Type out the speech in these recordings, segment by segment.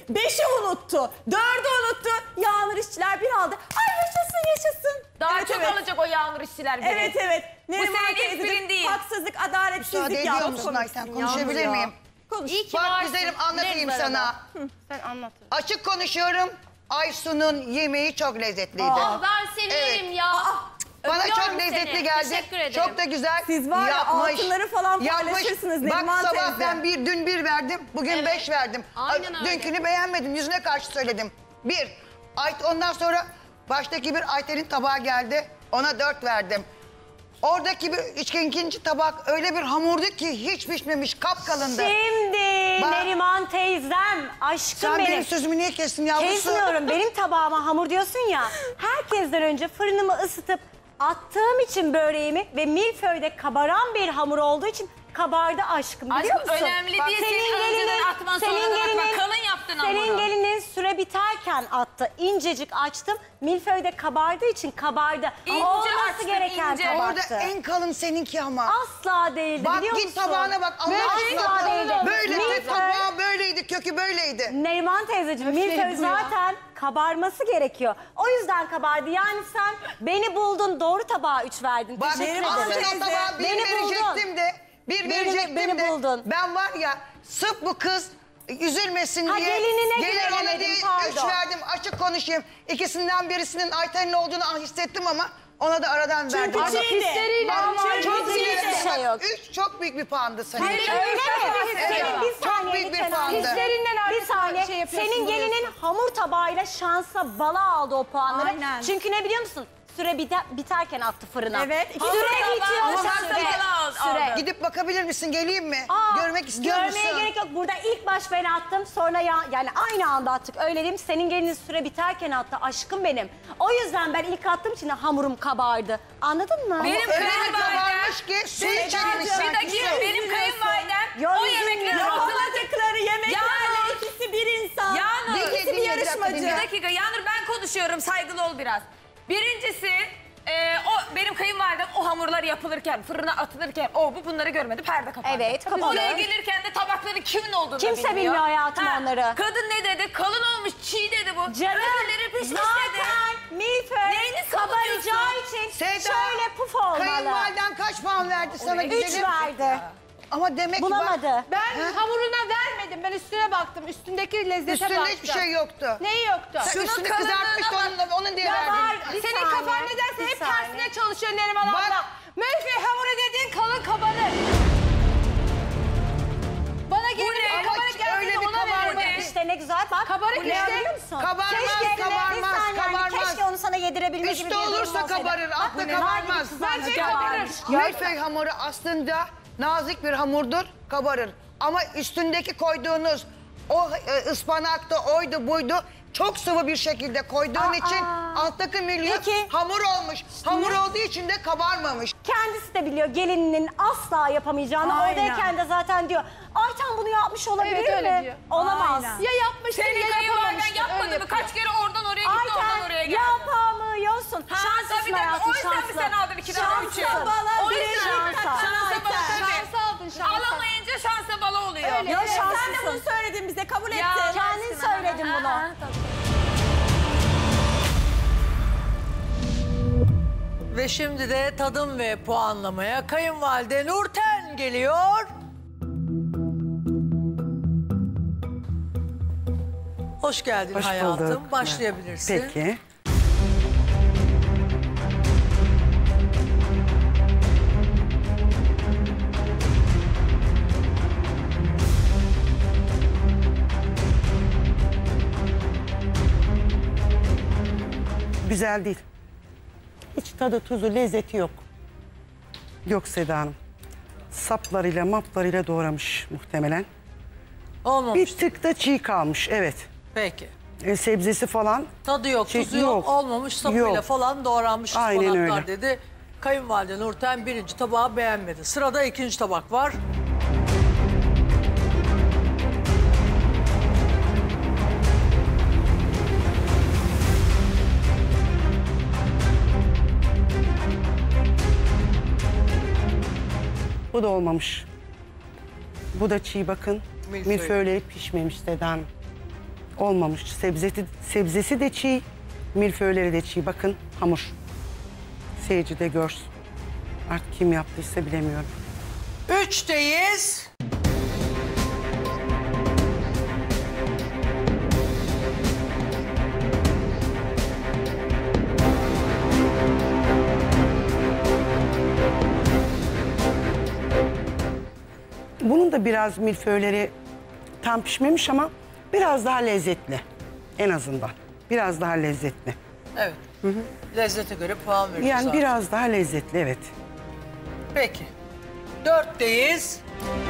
5'i unuttu. 4'ü unuttu. Yağmur işçiler bir aldı. Ay yaşasın yaşasın. Daha çok alacak o Yağmur işçiler biri. Evet evet. Neriman senin ilk birin değil. Haksızlık, adaletsizlik Müsaade ediyor musun Ayten? Konuşabilir miyim? Konuş. Bak güzelim anlatayım sana. Sen anlat. Açık konuşuyorum. Aysun'un yemeği çok lezzetliydi. Ben severim ya. Bana Öpüyorum çok lezzetli seni. geldi. Teşekkür ederim. Çok da güzel Siz var ya altınları falan paylaşırsınız Neriman Bak sabah teyze. ben dün 1 verdim. Bugün 5 verdim. Aynen öyle. Dünkünü beğenmedim. Yüzüne karşı söyledim. 1. Ondan sonra baştaki bir Ayten'in tabağı geldi. Ona 4 verdim. Oradaki ikinci tabak öyle bir hamurdu ki hiç pişmemiş, kapkalındı. Şimdi Neriman teyzem, aşkım Sen benim. benim sözümü niye kestin yavrusu? Kesmiyorum. Benim tabağıma hamur diyorsun ya. Herkesten önce fırınımı ısıtıp attığım için böreğimi ve milföyde kabaran bir hamur olduğu için kabardı aşkım, biliyor Aşkım musun? önemli değil. Senin önceden atman sonradan atman. Kalın yaptın hamuru. Senin gelinin süre biterken attı. İncecik açtım. Milföyde kabardığı için kabardı. İnce Olması açtın, gereken ince. tabaktı. Orada en kalın seninki ama. Asla değildi, Bak biliyor musun? git tabağına bak. Allah Asla aşkına. değildi. Böyle Milföy- tabağı böyleydi, kökü böyleydi. Neriman teyzeciğim, milföy zaten kabarması gerekiyor. O yüzden kabardı. Yani sen beni buldun, doğru tabağa 3 verdin. Bak Teşekkür aslında ederim. o tabağa 1 Beni verecektim buldun. de. 1 verecektim beni de. buldun. Ben var ya sırf bu kız üzülmesin Ha, diye. gelinine Gelir ona güvenemedim, diye 3 pardon. verdim. Açık konuşayım. İkisinden birisinin Ayten'in olduğunu hissettim ama ona da aradan verdim. Çünkü hisleriyle Çok hiçbir sinirlendim. şey yok. 3 çok büyük bir puandı senin. Öyle mi? Evet, Bir çok saniye büyük bir lütfen puandı. abi. Hislerinden Bir saniye. şey yapıyorsun, Senin gelinin hamur tabağıyla şansa bala aldı o puanları. Aynen. Çünkü ne biliyor musun? Süre biterken attı fırına. Evet, iki Süre tabağı bitiyor. ama şansa bala aldı. Süre. Gidip bakabilir misin? Geleyim mi? Aa, Görmek istiyor musun? Görmeye gerek yok. Burada ilk baş ben attım. Sonra yani aynı anda attık. Öyle diyeyim. Senin gelinin süre biterken attı. Aşkım benim. O yüzden ben ilk attığım için de hamurum kabardı. Anladın mı? Benim Öyle bir kayınvalidem. kabarmış ki su içelim Bir sanki. dakika benim kayınvalidem Ya o bizim yemekleri ya. hatırladı. Yapamadıkları yemeklerle Yağmur. ikisi bir insan. Yağmur. İkisi bir Dinle, yarışmacı. dinle. Bir dakika Yağmur ben konuşuyorum saygılı ol biraz. Birincisi o benim kayınvalidem o hamurlar yapılırken fırına atılırken bunları görmedi perde kapandı. Evet, kapalı. Oraya gelirken de tabakların kimin olduğunu Kimse bilmiyor. bilmiyor hayatım onları. Kadın ne dedi? Kalın olmuş çiğ dedi bu. Canım Öbürleri pişmiş dedi. zaten milföy Neyini savunuyorsun? kabaracağı için Sevda, şöyle puf olmalı. Kayınvaliden kaç puan verdi sana 3 güzelim? verdi. Ama demek ki Bulamadı. Ben hamuruna vermedim. Ben üstüne baktım. Üstündeki lezzete üstünde baktım. hiçbir şey yoktu. Neyi yoktu? Sen Şunun üstünü kalınlığına kızartmıştı onun diye Ya verdin. var, bir Senin saniye, kafan nedense bir hep saniye. tersine çalışıyor Neriman Bak. abla. Mülfey hamuru dediğin kalın kabarır. Bana gelin Ama kabarık öyle geldi bir ona kabarma. verin. İşte ne güzel bak. Kabarık Ne işte. biliyor musun? Kabarmaz, Keşke kabarmaz, bir saniye, kabarmaz. Keşke onu sana yedirebilme gibi Üstü bir durum olursa olsaydı. kabarır, Bak, altta nar gibi kabarmaz. kızarmış, Bence kabarmış. Milföy hamuru aslında nazik bir hamurdur, kabarır. Ama üstündeki koyduğunuz o ıspanaktı, oydu buydu çok sıvı bir şekilde koyduğun için alttaki milyon Peki. hamur olmuş. Hamur olduğu için de kabarmamış. Kendisi de biliyor gelininin asla yapamayacağını. Aynen. Oradayken de zaten diyor. Ayten bunu yapmış olabilir Evet, öyle mi? diyor. Olamaz. Aynen. Ya yapmıştır Senin ya kayınvaliden yapamamıştır. yapmadı Öyle mı? Kaç kere oradan oraya gitti oradan oraya Ayten geldi. yapamıyorsun. Şanslısın tabii, hayatım, o yüzden mi şanslı. sen aldın 2 tane 3'ü? Şanslı. Bala O bir yüzden şansa. şansa bala tabii. Şansı aldın şansı. Alamayınca şansa bala oluyor. Öyle. Yok, Sen de şanslısın. bunu söyledin bize, kabul Ya, ettin. Kendin söyledin bunu. Ve şimdi de tadım ve puanlamaya kayınvalide Nurten geliyor. Hoş geldin Hoş hayatım. bulduk. Başlayabilirsin. Peki. Güzel değil. Hiç tadı, tuzu, lezzeti yok. Yok Seda Hanım. Saplarıyla, maplarıyla doğramış muhtemelen. Olmamış. Bir tık da çiğ kalmış, evet. Peki. Sebzesi falan. Tadı yok, Şey, tuzu yok, yok. olmamış sapıyla Yok. falan doğranmış Aynen ıspanaklar öyle. dedi. Kayınvalide Nurten birinci tabağı beğenmedi. Sırada ikinci tabak var. Bu da olmamış. Bu da çiğ bakın. Milföy. Milföyleri pişmemiş Seda Hanım. Olmamış. Sebzesi de çiğ, milföyleri de çiğ. Bakın hamur. Seyirci de görsün. Artık kim yaptıysa bilemiyorum. 3'teyiz. Bunun da biraz milföyleri tam pişmemiş ama biraz daha lezzetli. En azından. Biraz daha lezzetli. Evet. Lezzete göre puan veriyoruz. Yani zaten. biraz daha lezzetli, evet. Peki. 4'teyiz.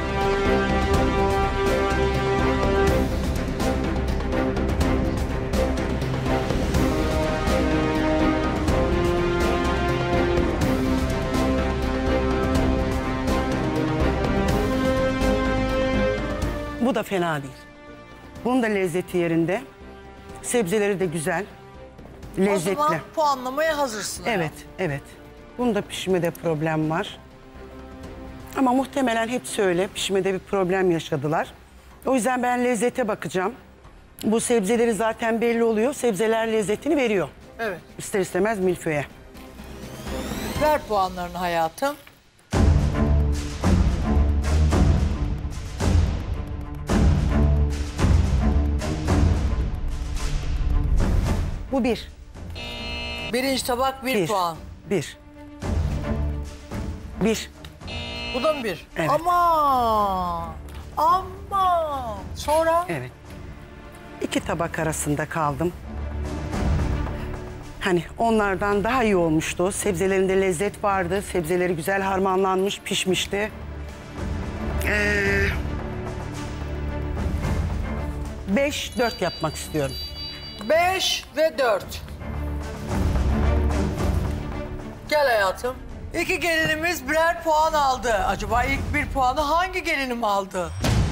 Bu da fena değil. Bunun da lezzeti yerinde. Sebzeleri de güzel. Lezzetli. O zaman puanlamaya hazırsın. Evet, evet. Bunda pişmede problem var. Ama muhtemelen hepsi öyle. Pişmede bir problem yaşadılar. O yüzden ben lezzete bakacağım. Bu sebzeleri zaten belli oluyor. Sebzeler lezzetini veriyor. Evet. İster istemez milföye. Ver puanlarını hayatım. Bu bir. Birinci tabak bir puan. Bir. Bir. Bu da mı bir? Evet. Ama. Sonra? Evet. İki tabak arasında kaldım. Hani onlardan daha iyi olmuştu. Sebzelerinde lezzet vardı. Sebzeleri güzel harmanlanmış, pişmişti. 5-4 yapmak istiyorum. 5 ve 4. Gel hayatım. İki gelinimiz birer puan aldı. Acaba ilk bir puanı hangi gelinim aldı?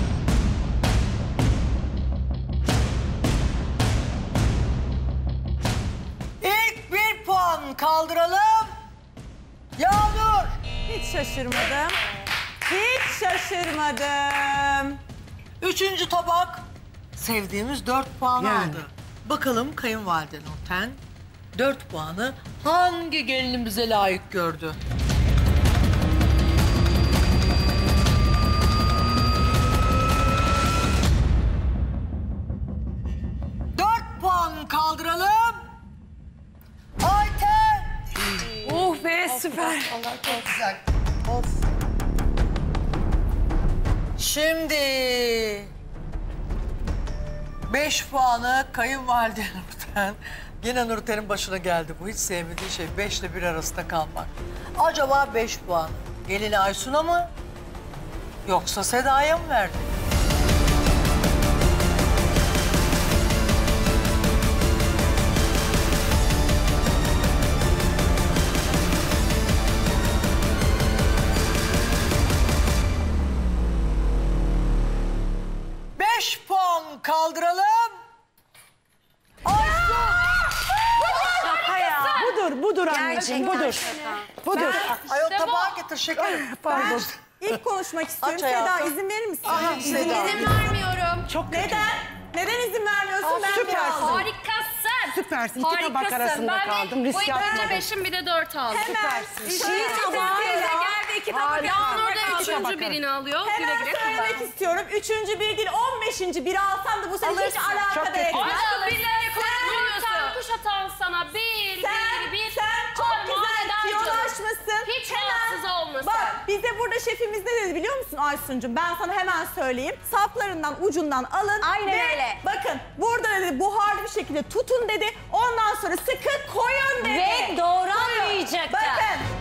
İlk bir puan kaldıralım. Yağmur. Hiç şaşırmadım. Hiç şaşırmadım. Üçüncü tabak. Sevdiğimiz 4 puan Yani. aldı. Bakalım kayınvalide Nurten 4 puanı hangi gelinimize layık gördü? Dört puan kaldıralım. Ayten. Oh be süper. Güzel. Şimdi 5 puanı kayınvalide Nurten. Yine Nurten'in başına geldi bu. Hiç sevmediği şey 5 ile 1 arasında kalmak. Acaba 5 puan gelini Aysun'a mı yoksa Seda'ya mı verdi? Beş puan kaldıralım. Budur anneciğim, budur. Budur. Ayol tabağı getir şekerim. Pardon. İlk konuşmak istiyorum. Aç hayatım. Seda izin verir misin? Aha, Seda. vermiyorum. Çok Neden? Neden izin vermiyorsun? Ben süpersin. biraz- Harikasın. Süpersin. İki tabak arasında kaldım. Bu Risk iki yapmadım. 5'im bir de 4 aldım. Hemen. Süpersin. Geldi iki tabak. Yağmur da Tabak 3. birini alıyor. Güle Hemen güle söylemek kullan. istiyorum. 3. bir değil 15. biri alsam da bu sene hiç Alırsın. Çok alakadar kötü. etmez. Aşkım birilerine konuşmuyorsun. Sen- Kuş atan sana Sen çok güzel tiyolaşmışsın. Hiç rahatsız olmasın. Bak bize burada şefimiz ne dedi biliyor musun Aysun'cum? Ben sana hemen söyleyeyim. Saplarından ucundan alın. Aynen ve öyle. Bakın burada dedi buharlı bir şekilde tutun dedi. Ondan sonra sıkı koyun dedi. Ve doğranmayacak da. Bakın